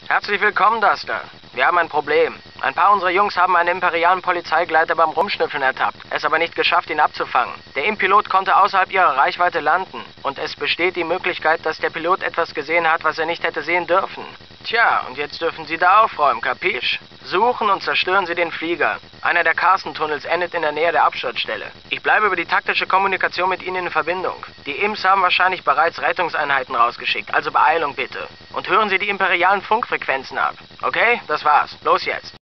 Herzlich willkommen, Duster. Wir haben ein Problem. Ein paar unserer Jungs haben einen imperialen Polizeigleiter beim Rumschnüffeln ertappt, es aber nicht geschafft, ihn abzufangen. Der Impilot konnte außerhalb ihrer Reichweite landen und es besteht die Möglichkeit, dass der Pilot etwas gesehen hat, was er nicht hätte sehen dürfen. Tja, und jetzt dürfen Sie da aufräumen, kapisch? Suchen und zerstören Sie den Flieger. Einer der Carson-Tunnels endet in der Nähe der Absturzstelle. Ich bleibe über die taktische Kommunikation mit Ihnen in Verbindung. Die Imps haben wahrscheinlich bereits Rettungseinheiten rausgeschickt, also Beeilung bitte. Und hören Sie die imperialen Funkfrequenzen ab. Okay, das war's. Los jetzt.